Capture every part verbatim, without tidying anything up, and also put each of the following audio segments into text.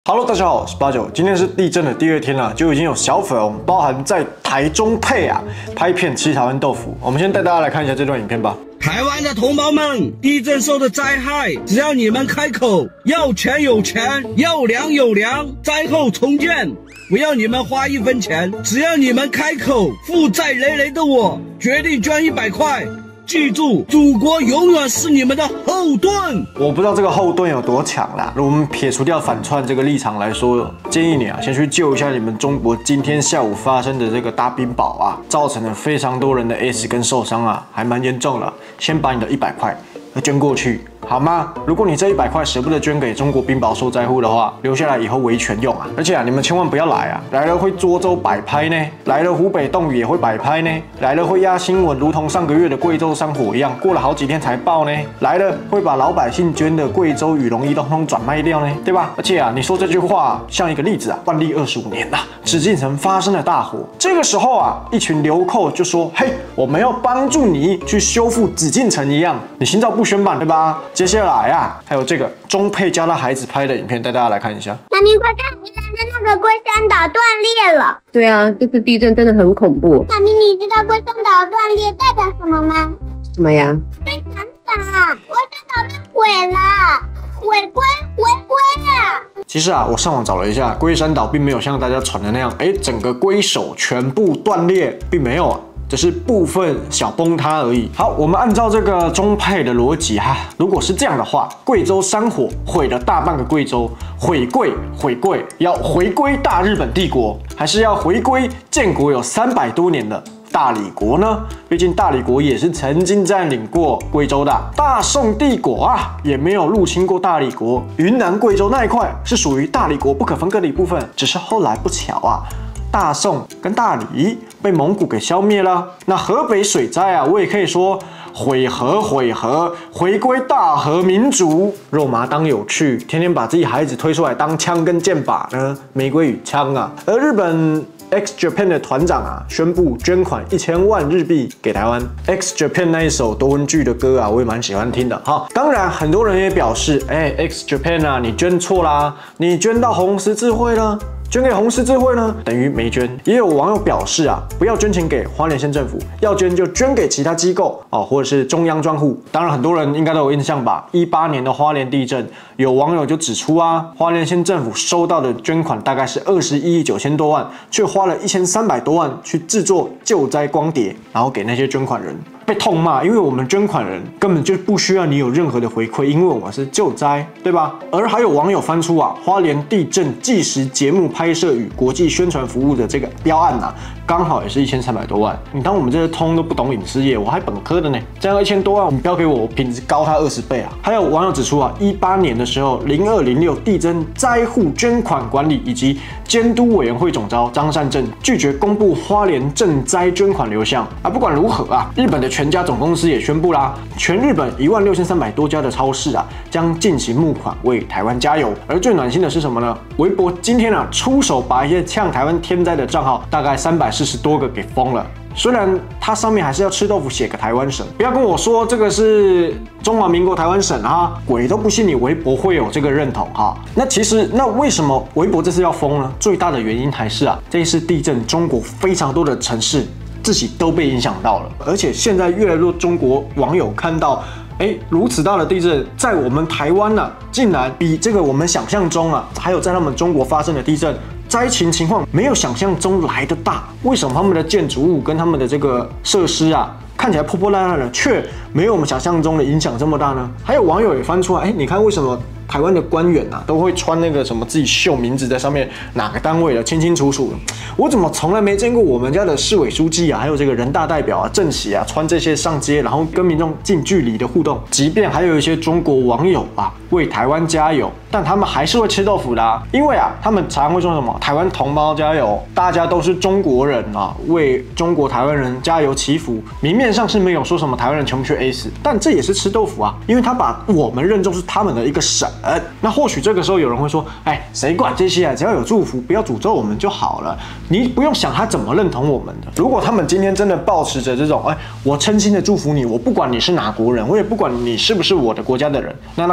Hello， 大家好，我是八九。今天是地震的第二天了，就已经有小粉红，包含在台中配啊拍片吃台湾豆腐。我们先带大家来看一下这段影片吧。 台湾的同胞们，地震受的灾害，只要你们开口，要钱有钱，要粮有粮，灾后重建，不要你们花一分钱，只要你们开口，负债累累的我决定捐一百块。记住，祖国永远是你们的后盾。 我不知道这个后盾有多强啦。如果我们撇除掉反串这个立场来说，建议你啊，先去救一下你们中国今天下午发生的这个大冰雹啊，造成了非常多人的 S 跟受伤啊，还蛮严重了。先把你的一百块捐过去。好吗？如果你这一百块舍不得捐给中国冰雹受灾户的话，留下来以后维权用啊！而且啊，你们千万不要来啊！来了会涿州摆拍呢，来了湖北冻雨也会摆拍呢，来了会压新闻，如同上个月的贵州山火一样，过了好几天才爆呢。来了会把老百姓捐的贵州羽绒衣通通转卖掉呢，对吧？而且啊，你说这句话像一个例子啊，万历二十五年呐、啊，紫禁城发生了大火，这个时候啊，一群流寇就说：“嘿，我们要帮助你去修复紫禁城一样。”你心照不宣吧，对吧？接下来啊，还有这个钟佩教他孩子拍的影片，带大家来看一下。 妈咪，快看，宜兰的那个龟山岛断裂了。 对啊，这次地震真的很恐怖。 妈咪，你知道龟山岛断裂代表什么吗？ 什么呀？ 龟山岛，龟山岛被毁了，毁龟，回归啊！ 其实啊，我上网找了一下，龟山岛并没有像大家传的那样，哎，整个龟首全部断裂，并没有啊。只是部分小崩塌而已。好，我们按照这个中配的逻辑哈，如果是这样的话，贵州山火毁了大半个贵州，毁贵毁贵，要回归大日本帝国，还是要回归建国有三百多年的大理国呢？毕竟大理国也是曾经占领过贵州的。大宋帝国啊，也没有入侵过大理国。云南、贵州那一块是属于大理国不可分割的一部分，只是后来不巧啊。大宋跟大理被蒙古给消灭了。那河北水灾啊，我也可以说毁河毁河，回归大和民族。肉麻当有趣，天天把自己孩子推出来当枪跟剑靶呢，玫瑰与枪啊。而日本 X Japan 的团长啊，宣布捐款一千万日币给台湾。X Japan 那一首多文具的歌啊，我也蛮喜欢听的哈。当然，很多人也表示，哎 ，X Japan 啊，你捐错啦，你捐到红十字会了。捐给红十字会呢，等于没捐。也有网友表示啊，不要捐钱给花莲县政府，要捐就捐给其他机构哦，或者是中央专户。当然，很多人应该都有印象吧？一八年的花莲地震，有网友就指出啊，花莲县政府收到的捐款大概是二十一亿九千多万，却花了一千三百多万去制作救灾光碟，然后给那些捐款人。被痛骂，因为我们捐款人根本就不需要你有任何的回馈，因为我们是救灾，对吧？而还有网友翻出啊，花莲地震纪实节目拍摄与国际宣传服务的这个标案啊，刚好也是一千三百多万。你当我们这些通都不懂影视业，我还本科的呢，这样一千多万，你标给我，我品质高他二十倍啊！还有网友指出啊，一八年的时候，零二零六地震灾户捐款管理以及监督委员会总召张善政拒绝公布花莲赈灾捐款流向啊。不管如何啊，日本的全家总公司也宣布啦，全日本一万六千三百多家的超市啊，将进行募款为台湾加油。而最暖心的是什么呢？微博今天啊出手把一些呛台湾天灾的账号，大概三百四十多个给封了。虽然它上面还是要吃豆腐写个台湾省，不要跟我说这个是中华民国台湾省哈，鬼都不信你微博会有这个认同哈。那其实那为什么微博这次要封呢？最大的原因还是啊，这一次地震，中国非常多的城市自己都被影响到了，而且现在越来越多中国网友看到，哎，如此大的地震，在我们台湾呢、啊，竟然比这个我们想象中啊，还有在他们中国发生的地震。灾情情况没有想象中来的大，为什么他们的建筑物跟他们的这个设施啊，看起来破破烂烂的，却没有我们想象中的影响这么大呢？还有网友也翻出来，哎，你看为什么台湾的官员啊都会穿那个什么自己绣名字在上面，哪个单位的清清楚楚的？我怎么从来没见过我们家的市委书记啊，还有这个人大代表啊、政协啊穿这些上街，然后跟民众近距离的互动？即便还有一些中国网友啊为台湾加油，但他们还是会吃豆腐的、啊，因为啊他们常会说什么台湾同胞加油，大家都是中国人啊，为中国台湾人加油祈福。明面上是没有说什么台湾人全部去 A 死，但这也是吃豆腐啊，因为他把我们认作是他们的一个省。那或许这个时候有人会说，哎，谁管这些啊？只要有祝福，不要诅咒我们就好了。你不用想他怎么认同我们的。如果他们今天真的抱持着这种，哎，我诚心的祝福你，我不管你是哪国人，我也不管你是不是我的国家的人，那他何必在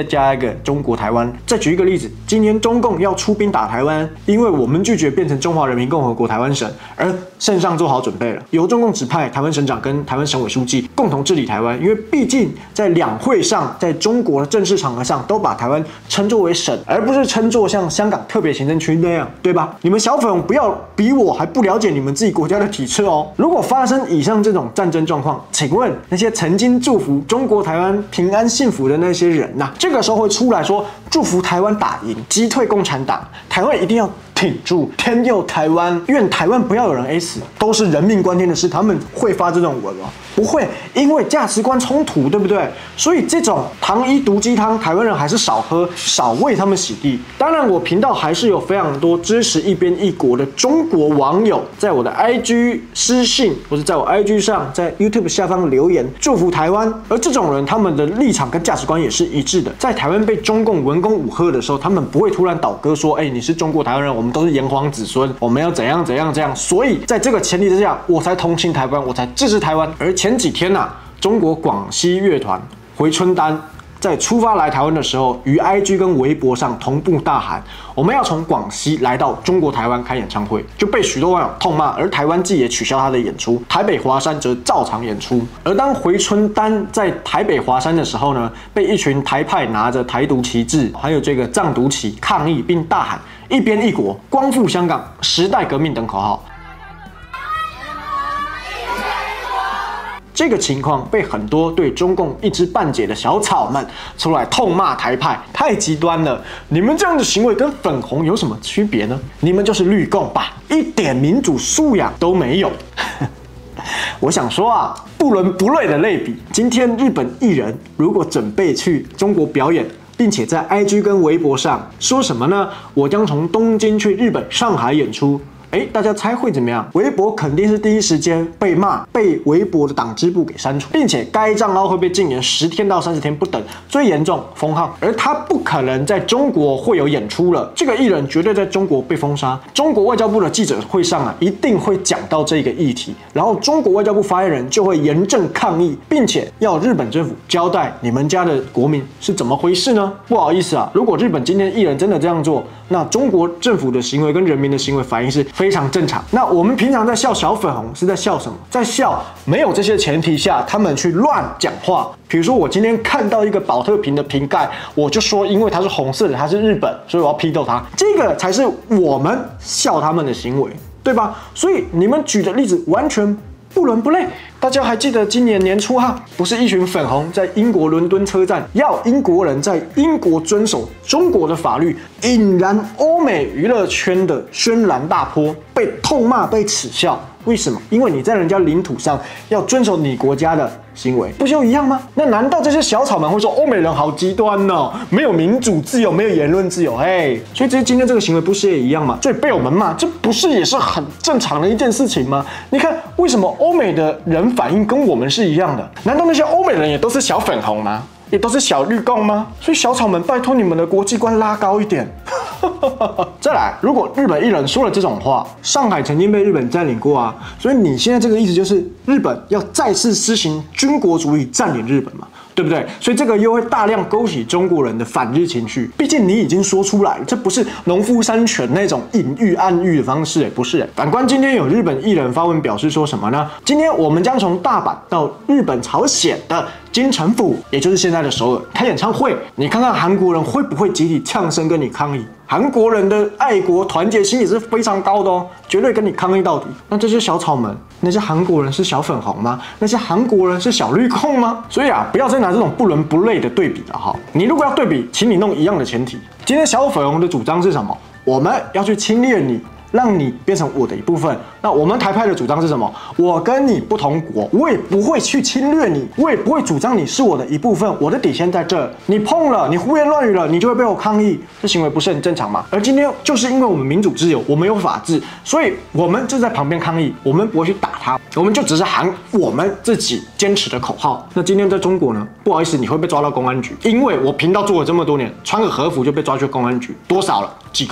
再加一个中国台湾。再举一个例子，今天中共要出兵打台湾，因为我们拒绝变成中华人民共和国台湾省，而圣上做好准备了，由中共指派台湾省长跟台湾省委书记共同治理台湾。因为毕竟在两会上，在中国的正式场合上，都把台湾称作为省，而不是称作像香港特别行政区那样，对吧？你们小粉红不要比我还不了解你们自己国家的体制哦。如果发生以上这种战争状况，请问那些曾经祝福中国台湾平安幸福的那些人呐、啊，这个时候会出来说祝福台湾打赢，击退共产党，台湾一定要挺住，天佑台湾，愿台湾不要有人 A 死，都是人命关天的事，他们会发这种文吗？不会，因为价值观冲突，对不对？所以这种糖衣毒鸡汤，台湾人还是少喝，少为他们洗地。当然，我频道还是有非常多支持一边一国的中国网友，在我的 I G 私信，或是在我 I G 上，在 YouTube 下方留言祝福台湾。而这种人，他们的立场跟价值观也是一致的。在台湾被中共文攻武吓的时候，他们不会突然倒戈说：“哎，你是中国台湾人，我们都是炎黄子孙，我们要怎样怎样这样。”所以在这个前提之下，我才同情台湾，我才支持台湾。而前几天呐、啊，中国广西乐团回春丹在出发来台湾的时候，于 I G 跟微博上同步大喊：“我们要从广西来到中国台湾开演唱会”，就被许多网友痛骂。而台湾季也取消他的演出，台北华山则照常演出。而当回春丹在台北华山的时候呢，被一群台派拿着台独旗帜，还有这个藏独旗抗议，并大喊“一边一国、光复香港、时代革命”等口号。这个情况被很多对中共一知半解的小草们出来痛骂台派太极端了，你们这样的行为跟粉红有什么区别呢？你们就是绿共吧，一点民主素养都没有。我想说啊，不伦不类的类比，今天日本艺人如果准备去中国表演，并且在 I G 跟微博上说什么呢？我将从东京去日本、上海演出。哎，大家猜会怎么样？微博肯定是第一时间被骂，被微博的党支部给删除，并且该账号会被禁言十天到三十天不等，最严重封号。而他不可能在中国会有演出了，这个艺人绝对在中国被封杀。中国外交部的记者会上啊，一定会讲到这个议题，然后中国外交部发言人就会严正抗议，并且要日本政府交代你们家的国民是怎么回事呢？不好意思啊，如果日本今天艺人真的这样做，那中国政府的行为跟人民的行为反应是非常正常。那我们平常在笑小粉红是在笑什么？在笑没有这些前提下他们去乱讲话。比如说我今天看到一个保特瓶的瓶盖，我就说因为它是红色的，它是日本，所以我要批斗它，这个才是我们笑他们的行为，对吧？所以你们举的例子完全不伦不类。大家还记得今年年初哈，不是一群粉红在英国伦敦车站要英国人在英国遵守中国的法律，引燃欧美娱乐圈的轩然大波，被痛骂、被耻笑。为什么？因为你在人家领土上要遵守你国家的行为，不就一样吗？那难道这些小草们会说欧美人好极端哦，没有民主自由，没有言论自由？嘿，所以这今天这个行为不是也一样吗？所以被我们骂，这不是也是很正常的一件事情吗？你看，为什么欧美的人反应跟我们是一样的？难道那些欧美人也都是小粉红吗？也都是小绿共吗？所以小草们，拜托你们的国际观拉高一点。再来，如果日本艺人说了这种话，上海曾经被日本占领过啊，所以你现在这个意思就是日本要再次施行军国主义占领日本嘛，对不对？所以这个又会大量勾起中国人的反日情绪。毕竟你已经说出来了，这不是农夫山泉那种隐喻暗喻的方式，哎，不是。反观今天有日本艺人发文表示说什么呢？今天我们将从大阪到日本朝鲜的金城府，也就是现在的首尔开演唱会，你看看韩国人会不会集体呛声跟你抗议？韩国人的爱国团结心也是非常高的哦，绝对跟你抗议到底。那这些小草们，那些韩国人是小粉红吗？那些韩国人是小绿控吗？所以啊，不要再拿这种不伦不类的对比了哈。你如果要对比，请你弄一样的前提。今天小粉红的主张是什么？我们要去侵略你，让你变成我的一部分。那我们台派的主张是什么？我跟你不同国，我也不会去侵略你，我也不会主张你是我的一部分。我的底线在这，你碰了，你胡言乱语了，你就会被我抗议。这行为不是很正常吗？而今天就是因为我们民主自由，我们有法治，所以我们就在旁边抗议，我们不会去打他，我们就只是喊我们自己坚持的口号。那今天在中国呢？不好意思，你会被抓到公安局，因为我频道做了这么多年，穿个和服就被抓去公安局，多少了？几个了？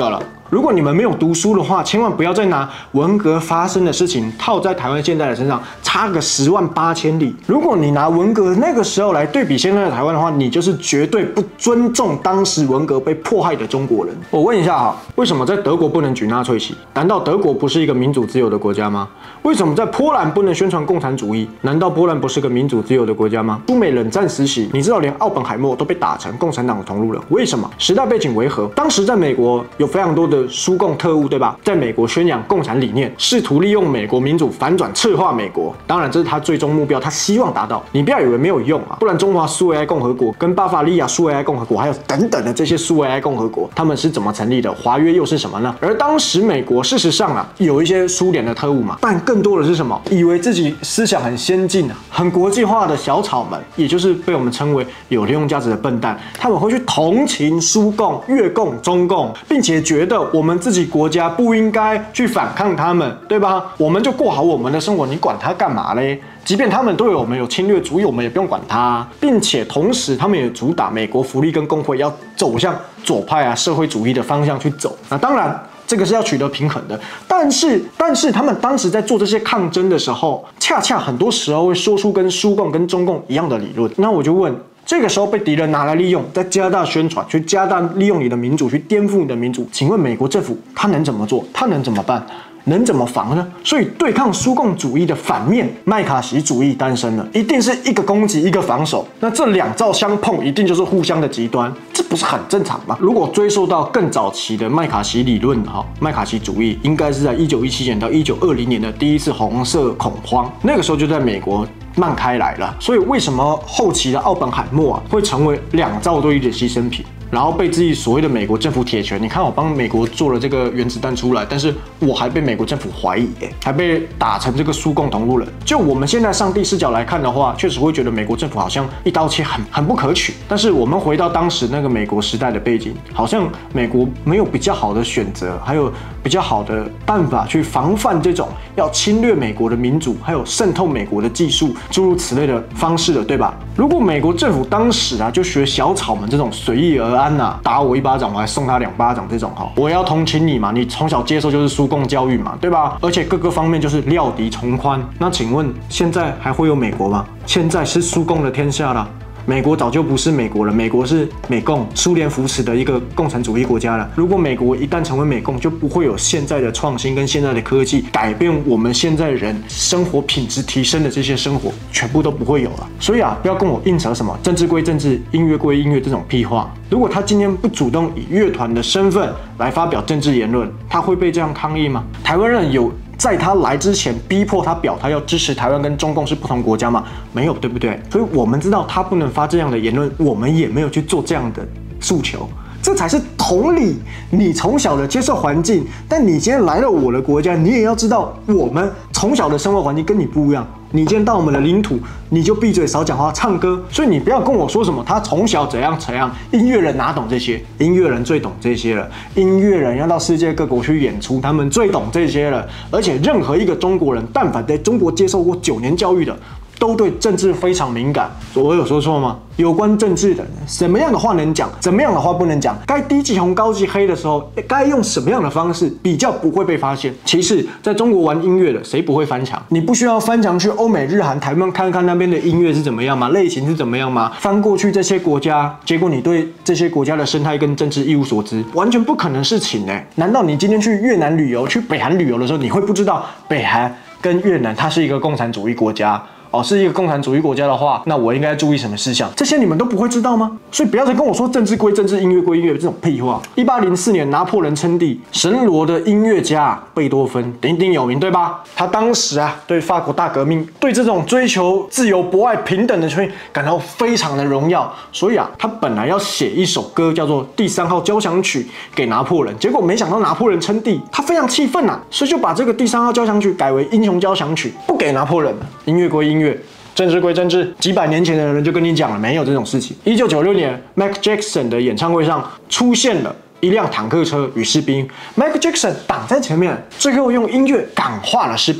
如果你们没有读书的话，千万不要再拿文革发生的事情套在台湾现在的身上，差个十万八千里。如果你拿文革那个时候来对比现在的台湾的话，你就是绝对不尊重当时文革被迫害的中国人。我问一下哈，为什么在德国不能举纳粹旗？难道德国不是一个民主自由的国家吗？为什么在波兰不能宣传共产主义？难道波兰不是个民主自由的国家吗？苏美冷战时期，你知道连奥本海默都被打成共产党的同路人，为什么？时代背景为何？当时在美国有非常多的苏共特务，对吧？在美国宣扬共产理念，试图利用美国民主反转策划美国。当然，这是他最终目标，他希望达到。你不要以为没有用啊，不然中华苏维埃共和国、跟巴伐利亚苏维埃共和国，还有等等的这些苏维埃共和国，他们是怎么成立的？华约又是什么呢？而当时美国事实上啊，有一些苏联的特务嘛，但更多的是什么？以为自己思想很先进啊，很国际化的小草们，也就是被我们称为有利用价值的笨蛋，他们会去同情苏共、越共、中共，并且觉得我们自己国家不应该去反抗他们，对吧？我们就过好我们的生活，你管他干嘛嘞？即便他们对我们有侵略主义，我们也不用管他，并且同时他们也主打美国福利跟工会要走向左派啊社会主义的方向去走。那当然，这个是要取得平衡的。但是，但是他们当时在做这些抗争的时候，恰恰很多时候会说出跟苏共跟中共一样的理论。那我就问，这个时候被敌人拿来利用，再加大宣传，去加大利用你的民主，去颠覆你的民主，请问美国政府他能怎么做？他能怎么办？能怎么防呢？所以对抗苏共主义的反面，麦卡锡主义诞生了，一定是一个攻击，一个防守。那这两造相碰，一定就是互相的极端，这不是很正常吗？如果追溯到更早期的麦卡锡理论，哈，麦卡锡主义应该是在一九一七年到一九二零年的第一次红色恐慌，那个时候就在美国漫开来了。所以为什么后期的奥本海默啊会成为两兆对一的牺牲品？然后被自己所谓的美国政府铁拳，你看我帮美国做了这个原子弹出来，但是我还被美国政府怀疑，哎，还被打成这个苏共同路人。就我们现在上帝视角来看的话，确实会觉得美国政府好像一刀切很很不可取。但是我们回到当时那个美国时代的背景，好像美国没有比较好的选择，还有比较好的办法去防范这种要侵略美国的民主，还有渗透美国的技术，诸如此类的方式了，对吧？如果美国政府当时啊就学小草们这种随遇而安呐、啊，打我一巴掌，我还送他两巴掌，这种哈，我也要同情你嘛，你从小接受就是苏共教育嘛，对吧？而且各个方面就是料敌从宽。那请问现在还会有美国吗？现在是苏共的天下了。美国早就不是美国了，美国是美共苏联扶持的一个共产主义国家了。如果美国一旦成为美共，就不会有现在的创新跟现在的科技，改变我们现在人生活品质提升的这些生活，全部都不会有了。所以啊，不要跟我硬扯什么政治归政治，音乐归音乐这种屁话。如果他今天不主动以乐团的身份来发表政治言论，他会被这样抗议吗？台湾人有在他来之前逼迫他表态要支持台湾跟中共是不同国家吗？没有，对不对？所以我们知道他不能发这样的言论，我们也没有去做这样的诉求。这才是同理，你从小的接受环境，但你今天来了我的国家，你也要知道我们从小的生活环境跟你不一样。你今天到我们的领土，你就闭嘴少讲话，唱歌。所以你不要跟我说什么他从小怎样怎样，音乐人哪懂这些？音乐人最懂这些了。音乐人要到世界各国去演出，他们最懂这些了。而且任何一个中国人，但凡在中国接受过九年教育的，都对政治非常敏感。我有说错吗？有关政治的，什么样的话能讲，怎么样的话不能讲，该低级红高级黑的时候，该用什么样的方式比较不会被发现。其次，在中国玩音乐的，谁不会翻墙？你不需要翻墙去欧美日韩台湾看看那边的音乐是怎么样吗？类型是怎么样吗？翻过去这些国家，结果你对这些国家的生态跟政治一无所知，完全不可能事情呢、欸。难道你今天去越南旅游，去北韩旅游的时候，你会不知道北韩跟越南它是一个共产主义国家？哦，是一个共产主义国家的话，那我应该注意什么事项？这些你们都不会知道吗？所以不要再跟我说政治归政治，音乐归音乐这种屁话。一八零四年，拿破仑称帝，神罗的音乐家贝多芬鼎鼎有名，对吧？他当时啊，对法国大革命，对这种追求自由、博爱、平等的权利感到非常的荣耀，所以啊，他本来要写一首歌叫做《第三号交响曲》给拿破仑，结果没想到拿破仑称帝，他非常气愤啊，所以就把这个《第三号交响曲》改为《英雄交响曲》，不给拿破仑了。音乐归音乐。政治归政治，几百年前的人就跟你讲了，没有这种事情。一九九六年 ，Michael Jackson 的演唱会上出现了一辆坦克车与士兵 ，Michael Jackson 挡在前面，最后用音乐感化了士兵，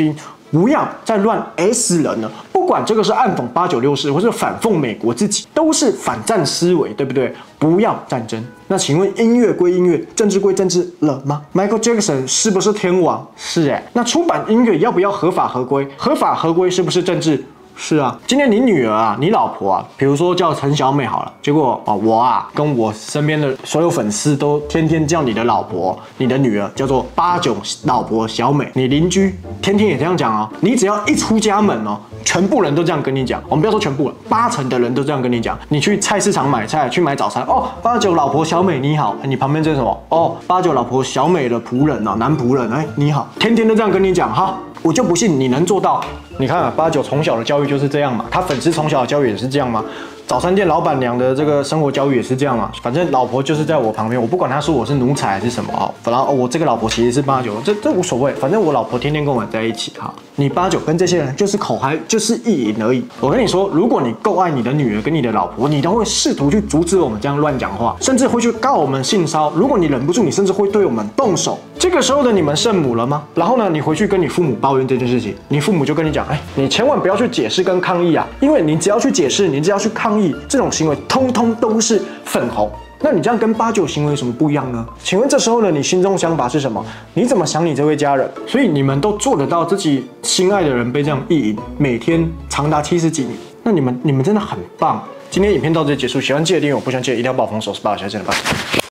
不要再乱 S 人了。不管这个是暗讽八九六四，或是反讽美国自己，都是反战思维，对不对？不要战争。那请问音乐归音乐，政治归政治了吗 ？Michael Jackson 是不是天王？是哎。那出版音乐要不要合法合规？合法合规是不是政治？是啊，今天你女儿啊，你老婆啊，比如说叫陈小美好了，结果啊，我啊跟我身边的所有粉丝都天天叫你的老婆、你的女儿叫做八九老婆小美，你邻居天天也这样讲哦，你只要一出家门哦，全部人都这样跟你讲，我们不要说全部了，八成的人都这样跟你讲。你去菜市场买菜，去买早餐哦，八九老婆小美你好，你旁边这是什么？哦，八九老婆小美的仆人啊，男仆人，哎你好，天天都这样跟你讲哈。我就不信你能做到。你看啊，八九从小的教育就是这样嘛，他粉丝从小的教育也是这样吗？早餐店老板娘的这个生活教育也是这样嘛。反正老婆就是在我旁边，我不管她说我是奴才还是什么啊，反正哦，我这个老婆其实是八九，这这无所谓，反正我老婆天天跟我在一起哈。你八九跟这些人就是口嗨，就是意淫而已。我跟你说，如果你够爱你的女儿跟你的老婆，你都会试图去阻止我们这样乱讲话，甚至会去告我们性骚扰。如果你忍不住，你甚至会对我们动手。这个时候的你们圣母了吗？然后呢，你回去跟你父母抱怨这件事情，你父母就跟你讲，哎，你千万不要去解释跟抗议啊，因为你只要去解释，你只要去抗议，这种行为通通都是粉红。那你这样跟八九行为有什么不一样呢？请问这时候呢，你心中想法是什么？你怎么想你这位家人？所以你们都做得到自己心爱的人被这样意淫，每天长达七十几年，那你们你们真的很棒。今天影片到这里结束，喜欢记得订阅，我不喜欢记得一定要爆封手，是吧？下次见，拜拜。